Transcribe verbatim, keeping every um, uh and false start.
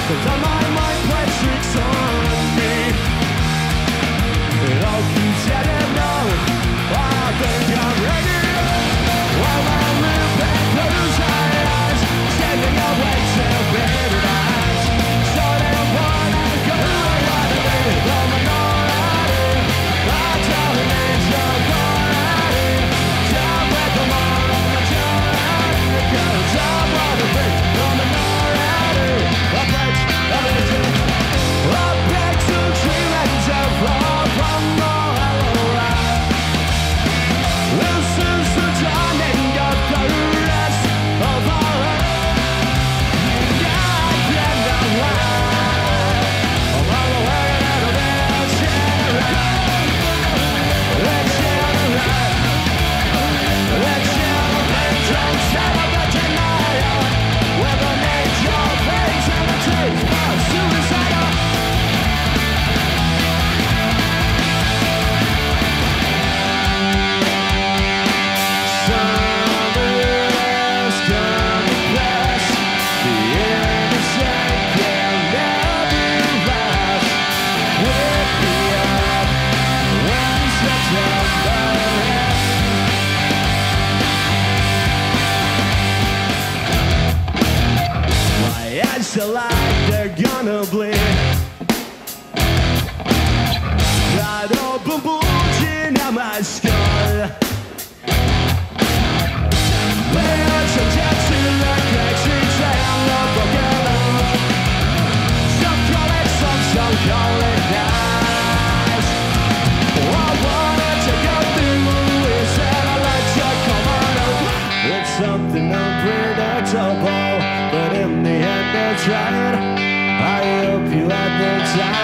'cause on my mind plays tricks on me. It all keeps getting low. I think I'm ready. While I live and close my eyes, standing away to paradise. Starting one and go right away. I'm an alrighty. I tell the names of alrighty. Down with the moon on the alrighty. 'Cause I'm on the bridge. I'm an alrighty. A bridge, a bridge. A bridge to dream and to fall from the hollow ride. This is the dawning of the rest of our life. God, can not lie. I'm all the way out of this generation. Let's generate. Let's generate. Don't celebrate denial. With the nature of face and the truth of suicidal. Somebody's gonna pass. The innocent can never last. Wake me up when September ends. My eyes are like they're gonna bleed. That open bulging out my skull. Players and jets in the cracks inside I'm not broken. Some call it some, some call it nice. I wanted to go through it, said I let you come on over. It's something unpredictable, but in the end it's right. I hope you had the time.